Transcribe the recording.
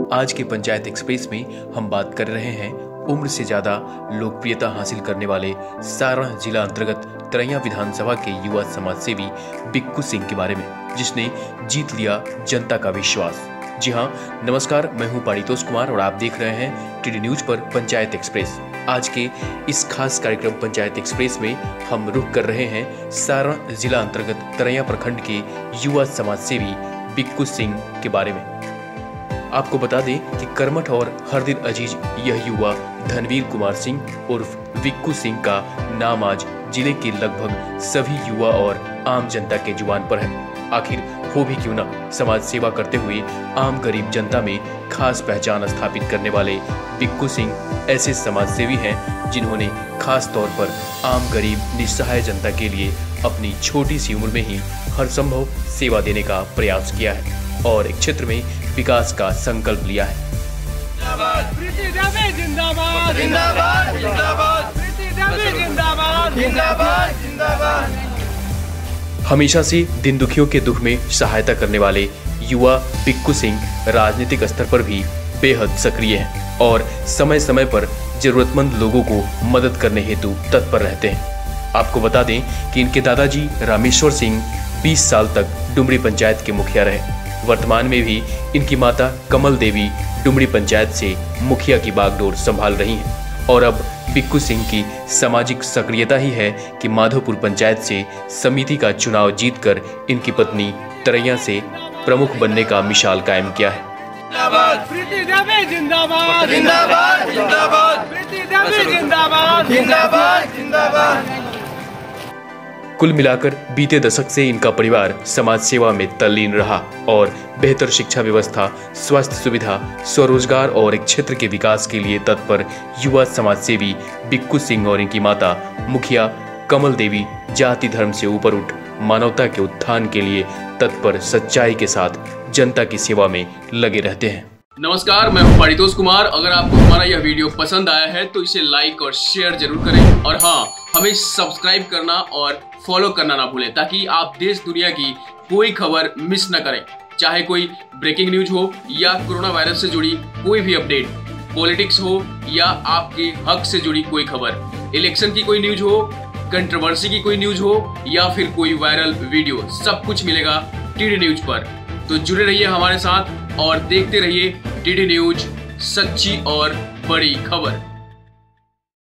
आज के पंचायत एक्सप्रेस में हम बात कर रहे हैं उम्र से ज्यादा लोकप्रियता हासिल करने वाले सारण जिला अंतर्गत तरैया विधानसभा के युवा समाज सेवी बिक्कू सिंह के बारे में, जिसने जीत लिया जनता का विश्वास। जी हाँ, नमस्कार, मैं हूँ पारितोष कुमार और आप देख रहे हैं टीडी न्यूज पर पंचायत एक्सप्रेस। आज के इस खास कार्यक्रम पंचायत एक्सप्रेस में हम रुख कर रहे हैं सारण जिला अंतर्गत तरैया प्रखंड के युवा समाज सेवी बिक्कू सिंह के बारे में। आपको बता दें कि कर्मठ और हर दिन अजीज यह युवा धनवीर कुमार सिंह उर्फ बिक्कू सिंह का नाम आज जिले के लगभग सभी युवा और आम जनता के जुबान पर है। आखिर हो भी क्यों ना, समाज सेवा करते हुए आम गरीब जनता में खास पहचान स्थापित करने वाले बिक्कू सिंह ऐसे समाज सेवी हैं जिन्होंने खास तौर पर आम गरीब निस्सहाय जनता के लिए अपनी छोटी सी उम्र में ही हर संभव सेवा देने का प्रयास किया है और एक क्षेत्र में विकास का संकल्प लिया है। हमेशा से दिन दुखियों के दुख में सहायता करने वाले युवा बिक्कू सिंह राजनीतिक स्तर पर भी बेहद सक्रिय हैं और समय समय पर जरूरतमंद लोगों को मदद करने हेतु तत्पर रहते हैं। आपको बता दें कि इनके दादाजी रामेश्वर सिंह 20 साल तक डुमरी पंचायत के मुखिया रहे। वर्तमान में भी इनकी माता कमल देवी डुमरी पंचायत से मुखिया की बागडोर संभाल रही हैं और अब बिक्कू सिंह की सामाजिक सक्रियता ही है कि माधोपुर पंचायत से समिति का चुनाव जीतकर इनकी पत्नी तरैया से प्रमुख बनने का मिसाल कायम किया है। कुल मिलाकर बीते दशक से इनका परिवार समाज सेवा में तल्लीन रहा और बेहतर शिक्षा व्यवस्था, स्वास्थ्य सुविधा, स्वरोजगार और एक क्षेत्र के विकास के लिए तत्पर युवा समाज सेवी बिक्कू सिंह और इनकी माता मुखिया कमल देवी जाति धर्म से ऊपर उठ मानवता के उत्थान के लिए तत्पर सच्चाई के साथ जनता की सेवा में लगे रहते हैं। नमस्कार, मैं हूं पारितोष कुमार। अगर आपको हमारा यह वीडियो पसंद आया है तो इसे लाइक और शेयर जरूर करें और हाँ, हमें सब्सक्राइब करना और फॉलो करना ना भूलें ताकि आप देश दुनिया की कोई खबर मिस न करें। चाहे कोई ब्रेकिंग न्यूज हो या कोरोना वायरस से जुड़ी कोई भी अपडेट, पॉलिटिक्स हो या आपके हक से जुड़ी कोई खबर, इलेक्शन की कोई न्यूज हो, कंट्रोवर्सी की कोई न्यूज हो या फिर कोई वायरल वीडियो, सब कुछ मिलेगा टीडी न्यूज पर। तो जुड़े रहिए हमारे साथ और देखते रहिए टीडी न्यूज, सच्ची और बड़ी खबर।